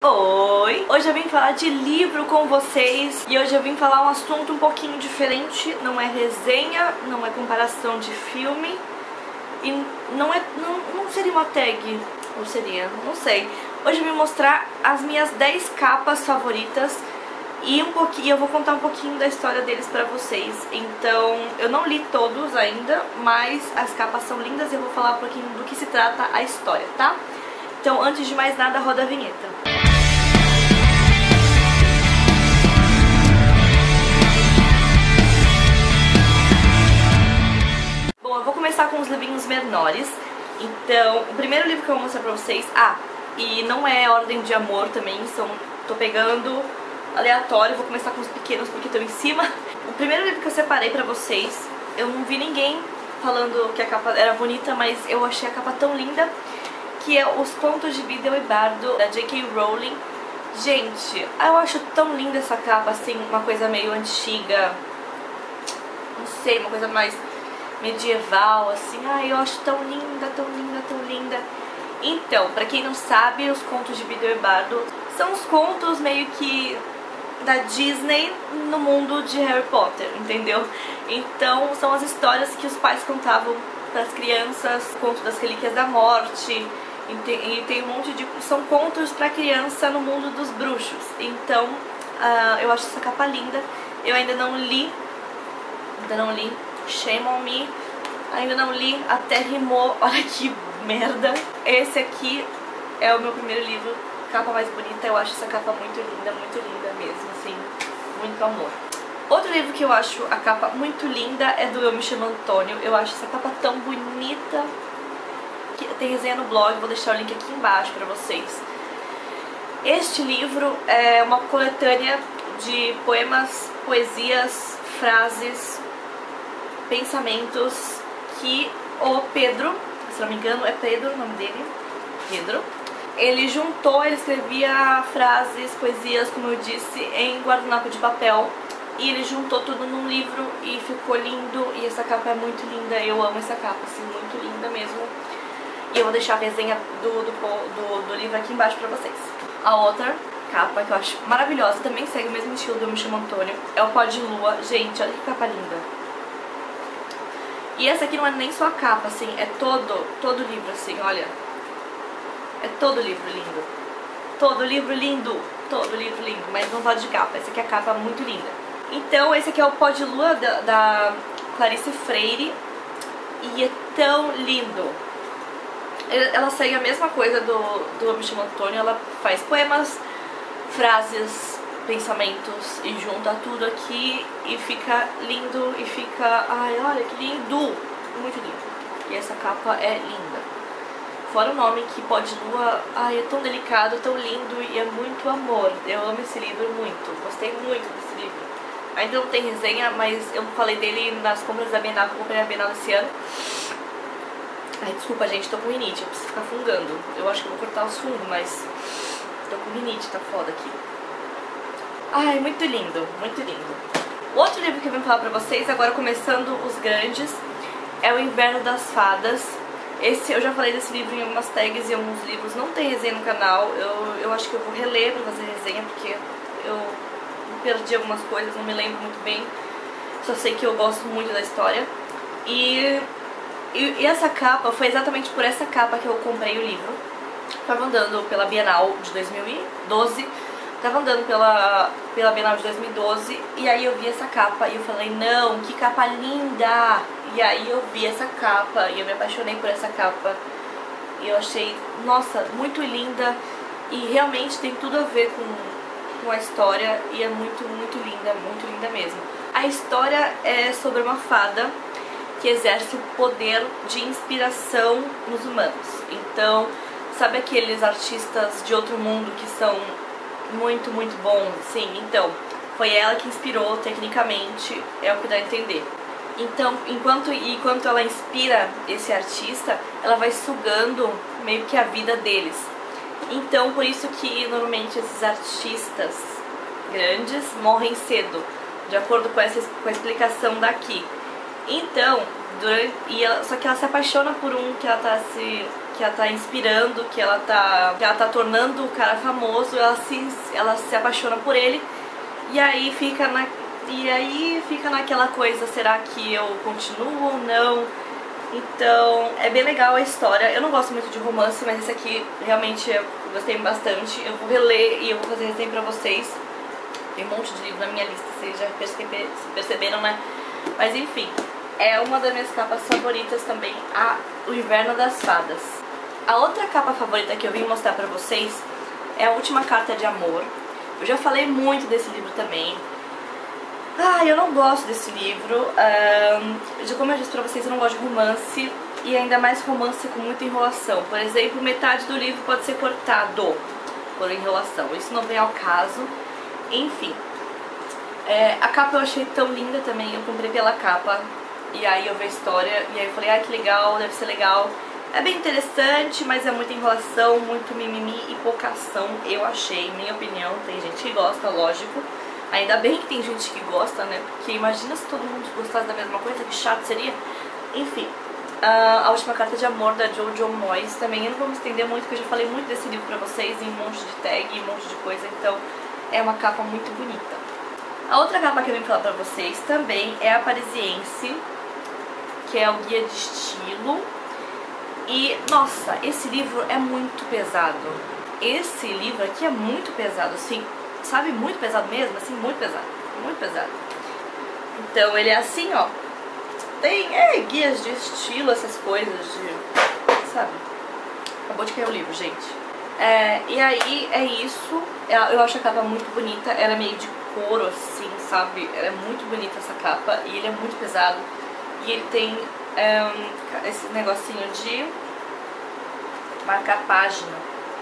Oi! Hoje eu vim falar de livro com vocês e hoje eu vim falar um assunto um pouquinho diferente. Não é resenha, não é comparação de filme e não seria uma tag, ou seria, não sei. Hoje eu vim mostrar as minhas 10 capas favoritas e eu vou contar um pouquinho da história deles pra vocês. Então, eu não li todos ainda, mas as capas são lindas e eu vou falar um pouquinho do que se trata a história, tá? Então, antes de mais nada, roda a vinheta. Bom, eu vou começar com os livrinhos menores. Então, o primeiro livro que eu vou mostrar pra vocês... e não é ordem de amor também, tô pegando aleatório, vou começar com os pequenos porque estão em cima. O primeiro livro que eu separei pra vocês, eu não vi ninguém falando que a capa era bonita, mas eu achei a capa tão linda, que é Os Contos de Beedle e Bardo, da J.K. Rowling. Gente, eu acho tão linda essa capa, assim, uma coisa meio antiga, não sei, uma coisa mais medieval, assim. Eu acho tão linda, tão linda, tão linda. Então, pra quem não sabe, Os Contos de Beedle e Bardo são os contos meio que da Disney no mundo de Harry Potter, entendeu? Então, são as histórias que os pais contavam para as crianças, conto das Relíquias da Morte, e tem um monte de... são contos pra criança no mundo dos bruxos. Então, eu acho essa capa linda. Eu ainda não li, shame on me, ainda não li, até rimou, olha que merda. Esse aqui é o meu primeiro livro, capa mais bonita. Eu acho essa capa muito linda mesmo, assim, muito amor. Outro livro que eu acho a capa muito linda é do Eu Me Chamo Antônio. Eu acho essa capa tão bonita, que tem resenha no blog, vou deixar o link aqui embaixo pra vocês. Este livro é uma coletânea de poemas, poesias, frases, pensamentos que o Pedro, se não me engano é Pedro o nome dele, Pedro, ele juntou, ele escrevia frases, poesias, como eu disse, em guardanapo de papel, e ele juntou tudo num livro e ficou lindo. E essa capa é muito linda, eu amo essa capa, assim, muito linda mesmo. E eu vou deixar a resenha do livro aqui embaixo pra vocês. A outra capa que eu acho maravilhosa, também segue o mesmo estilo do Eu Me Chamo Antônio, é o Pó de Lua. Gente, olha que capa linda. E essa aqui não é nem só a capa, assim, é todo livro, assim, olha. É todo livro lindo. Todo livro lindo. Todo livro lindo, mas não pode de capa. Essa aqui é a capa muito linda. Então, esse aqui é o Pó de Lua da Clarice Freire. E é tão lindo. Ela segue a mesma coisa do Eu Me Chamo Antônio. Ela faz poemas, frases, pensamentos e junta tudo aqui e fica lindo e fica... ai, olha que lindo! Muito lindo. E essa capa é linda. Fora o nome, que Pó de Lua, ai, é tão delicado, tão lindo e é muito amor. Eu amo esse livro muito, gostei muito desse livro. Ainda não tem resenha, mas eu falei dele nas compras da Bienal, que eu comprei na Bienal esse ano. Ai, desculpa gente, tô com rinite, eu preciso ficar fungando. Eu acho que eu vou cortar os fungos, mas tô com rinite, tá foda aqui. Ai, muito lindo, muito lindo. O outro livro que eu vim falar pra vocês, agora começando os grandes, é O Inverno das Fadas. Esse, eu já falei desse livro em algumas tags e alguns livros, não tem resenha no canal. Eu acho que eu vou reler pra fazer resenha, porque eu perdi algumas coisas, não me lembro muito bem. Só sei que eu gosto muito da história. E essa capa, foi exatamente por essa capa que eu comprei o livro. Tava andando pela Bienal de 2012, tava andando pela Bienal de 2012, e aí eu vi essa capa e eu falei, não, que capa linda! E aí eu vi essa capa e eu me apaixonei por essa capa. E eu achei, nossa, muito linda. E realmente tem tudo a ver com a história. E é muito linda mesmo. A história é sobre uma fada que exerce o poder de inspiração nos humanos. Então, sabe aqueles artistas de outro mundo que são muito bons? Sim, então, foi ela que inspirou tecnicamente, é o que dá a entender. Então, enquanto ela inspira esse artista, ela vai sugando meio que a vida deles. Então, por isso que normalmente esses artistas grandes morrem cedo, de acordo com a explicação daqui. Então, só que ela se apaixona por um que que ela tá inspirando, que ela tá tornando o cara famoso, ela se apaixona por ele, e aí fica naquela coisa, será que eu continuo ou não? Então é bem legal a história. Eu não gosto muito de romance, mas esse aqui realmente eu gostei bastante. Eu vou reler e eu vou fazer resenha pra vocês. Tem um monte de livro na minha lista, vocês já perceberam, né? Mas enfim, é uma das minhas capas favoritas também, O Inverno das Fadas. A outra capa favorita que eu vim mostrar pra vocês é A Última Carta de Amor. Eu já falei muito desse livro também. Eu não gosto desse livro. Como eu disse pra vocês, eu não gosto de romance, e ainda mais romance com muita enrolação. Por exemplo, metade do livro pode ser cortado por enrolação. Isso não vem ao caso. Enfim, a capa eu achei tão linda também. Eu comprei pela capa, e aí eu vi a história, e aí eu falei, ai que legal, deve ser legal. É bem interessante, mas é muita enrolação, muito mimimi e pouca ação, eu achei, minha opinião. Tem gente que gosta, lógico. Ainda bem que tem gente que gosta, né? Porque imagina se todo mundo gostasse da mesma coisa, que chato seria. Enfim, A Última Carta de Amor, da Jojo Moyes. Também eu não vou me estender muito, porque eu já falei muito desse livro pra vocês, em um monte de tag, um monte de coisa. Então é uma capa muito bonita. A outra capa que eu vim falar pra vocês também é a Parisiense, que é o Guia de Estilo. E, nossa, esse livro é muito pesado. Esse livro aqui é muito pesado, assim, sabe? Muito pesado mesmo, assim, muito pesado. Muito pesado. Então, ele é assim, ó. Tem, guias de estilo, essas coisas de... sabe? Acabou de cair o livro, gente. E aí, é isso. Eu acho a capa muito bonita. Ela é meio de couro, assim, sabe? Ela é muito bonita, essa capa. E ele é muito pesado. E ele tem esse negocinho de marcar página.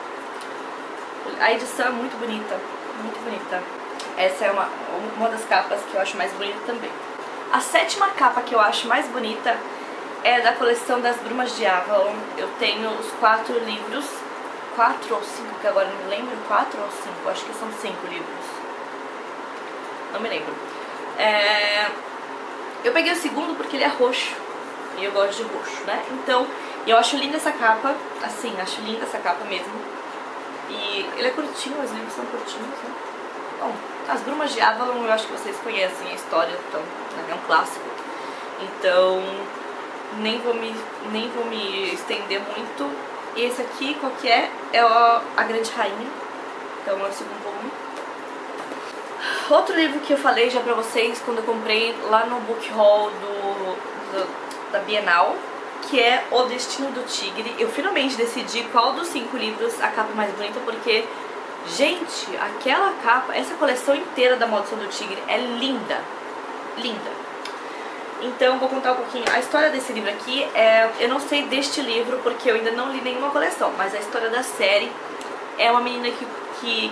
A edição é muito bonita, muito bonita. Essa é uma das capas que eu acho mais bonita também. A sétima capa que eu acho mais bonita é da coleção das Brumas de Avalon. Eu tenho os 4 livros, 4 ou 5, que agora não me lembro, 4 ou 5, acho que são 5 livros. Não me lembro. Eu peguei o segundo porque ele é roxo, e eu gosto de roxo, né? Então, eu acho linda essa capa, assim, acho linda essa capa mesmo. E ele é curtinho, os livros são curtinhos, né? Bom, As Brumas de Avalon eu acho que vocês conhecem a história, então, é um clássico. Então, nem vou me estender muito. E esse aqui, qual que é? É A Grande Rainha, então é o segundo volume. Outro livro que eu falei já pra vocês quando eu comprei lá no book haul da Bienal, que é O Destino do Tigre. Eu finalmente decidi qual dos 5 livros a capa mais bonita, porque, gente, aquela capa, essa coleção inteira da Maldição do Tigre é linda, linda. Então vou contar um pouquinho. A história desse livro aqui eu não sei deste livro porque eu ainda não li nenhuma coleção, mas a história da série é uma menina que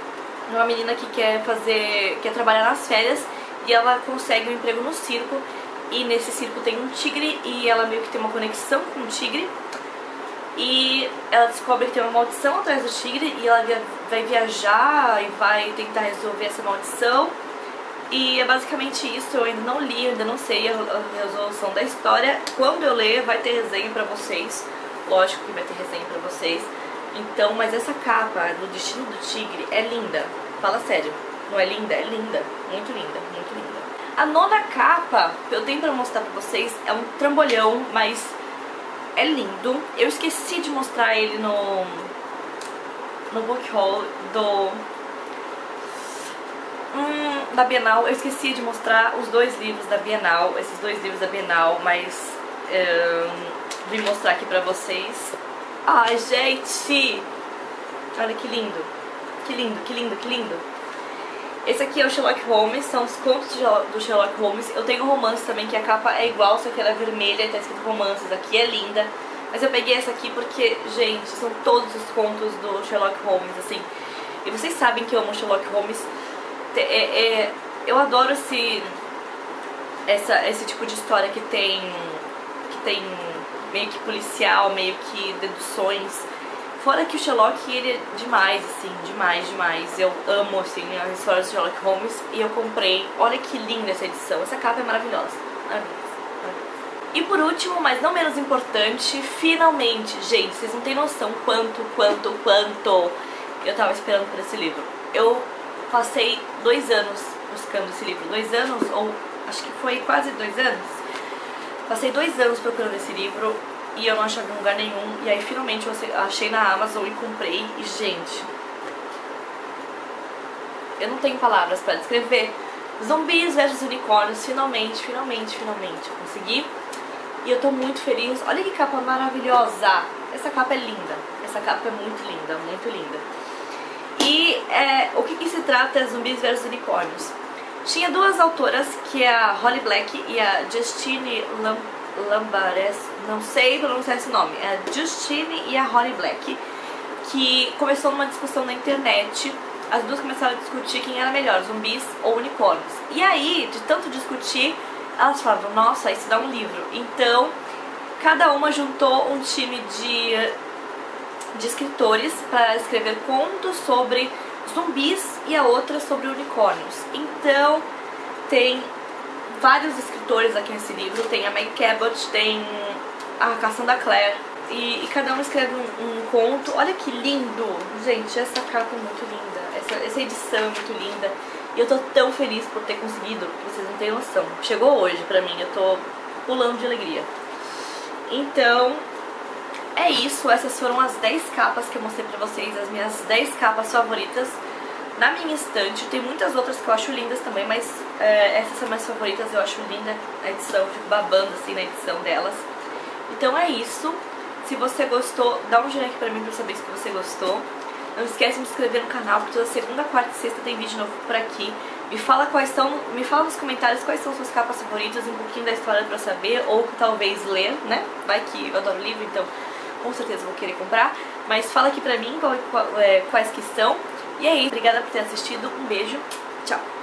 quer trabalhar nas férias, e ela consegue um emprego no circo, e nesse circo tem um tigre, e ela meio que tem uma conexão com o tigre, e ela descobre que tem uma maldição atrás do tigre, e ela vai viajar e vai tentar resolver essa maldição. E é basicamente isso. Eu ainda não li, eu ainda não sei a resolução da história. Quando eu ler vai ter resenha pra vocês, lógico que vai ter resenha pra vocês. Então, mas essa capa do Destino do Tigre é linda. Fala sério, não é linda? É linda, muito linda, muito linda. A nona capa que eu tenho pra mostrar pra vocês é um trambolhão, mas é lindo. Eu esqueci de mostrar ele no book haul da Bienal. Eu esqueci de mostrar os 2 livros da Bienal, esses 2 livros da Bienal, mas vim mostrar aqui pra vocês. Ai, gente! Olha que lindo! Que lindo, que lindo, que lindo! Esse aqui é o Sherlock Holmes, são os contos do Sherlock Holmes. Eu tenho um romance também, que a capa é igual, só que ela é vermelha e tá escrito romances. Aqui é linda. Mas eu peguei essa aqui porque, gente, são todos os contos do Sherlock Holmes, assim. E vocês sabem que eu amo Sherlock Holmes. Eu adoro esse tipo de história que tem meio que policial, meio que deduções. Fora que o Sherlock, ele é demais, assim, demais, demais. Eu amo, assim, as histórias do Sherlock Holmes, e eu comprei. Olha que linda essa edição, essa capa é maravilhosa, maravilhosa, maravilhosa. E por último, mas não menos importante, finalmente, gente, vocês não têm noção quanto eu tava esperando por esse livro. Eu passei 2 anos buscando esse livro, 2 anos, ou acho que foi quase 2 anos. Passei 2 anos procurando esse livro e eu não achava em lugar nenhum. E aí finalmente eu achei na Amazon e comprei. E gente, eu não tenho palavras pra descrever. Zumbis versus Unicórnios, finalmente eu consegui. E eu tô muito feliz. Olha que capa maravilhosa. Essa capa é linda. Essa capa é muito linda, muito linda. E o que se trata é Zumbis versus Unicórnios. Tinha 2 autoras, que é a Holly Black e a Justine Lambares, não sei pronunciar esse nome, é a Justine e a Holly Black, que começou numa discussão na internet. As duas começaram a discutir quem era melhor, zumbis ou unicórnios. E aí, de tanto discutir, elas falavam, nossa, isso dá um livro. Então, cada uma juntou um time de escritores para escrever contos sobre zumbis e a outra sobre unicórnios. Então, tem vários escritores aqui nesse livro. Tem a Meg Cabot, tem a Cassandra Clare, e cada um escreve um conto. Olha que lindo! Gente, essa capa é muito linda. Essa edição é muito linda. E eu tô tão feliz por ter conseguido, que vocês não têm noção. Chegou hoje pra mim, eu tô pulando de alegria. Então, é isso. Essas foram as 10 capas que eu mostrei pra vocês. As minhas 10 capas favoritas na minha estante. Tem muitas outras que eu acho lindas também, mas essas são minhas favoritas. Eu acho linda a edição, eu fico babando assim na edição delas. Então é isso. Se você gostou, dá um joinha aqui pra mim pra eu saber se você gostou. Não esquece de se inscrever no canal, porque toda segunda, quarta e sexta tem vídeo novo por aqui. Me fala nos comentários quais são suas capas favoritas, um pouquinho da história pra eu saber, ou talvez ler, né? Vai que eu adoro livro, então com certeza vou querer comprar. Mas fala aqui pra mim quais que são. E é isso, obrigada por ter assistido, um beijo, tchau!